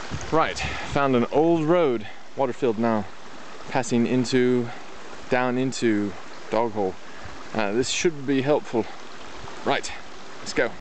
Right, found an old road, water filled now, passing down into Dog Hole. This should be helpful. Right, let's go.